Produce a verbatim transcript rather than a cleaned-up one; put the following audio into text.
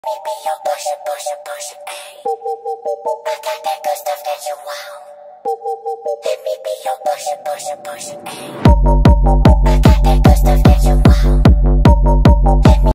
Me be your pusher, pusher, pusher, ayy. I got that good stuff that you want. Let me be your pusher, pusher, pusher, ayy.